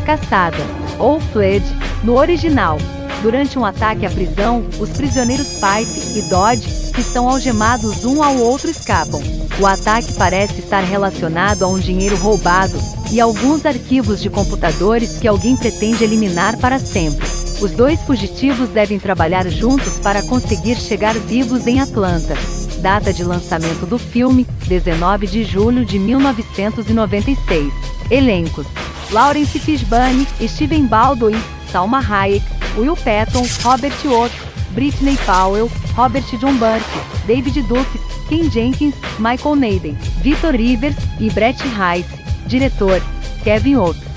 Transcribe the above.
Caçada, ou Fled, no original. Durante um ataque à prisão, os prisioneiros Pipe e Dodge, que estão algemados um ao outro, escapam. O ataque parece estar relacionado a um dinheiro roubado e alguns arquivos de computadores que alguém pretende eliminar para sempre. Os dois fugitivos devem trabalhar juntos para conseguir chegar vivos em Atlanta. Data de lançamento do filme: 19 de julho de 1996. Elencos: Laurence Fishburne, Steven Baldwin, Salma Hayek, Will Patton, Robert Ott, Brittany Powell, Robert John Burke, David Duke, Ken Jenkins, Michael Naden, Victor Rivers e Brett Rice. Diretor: Kevin Ott.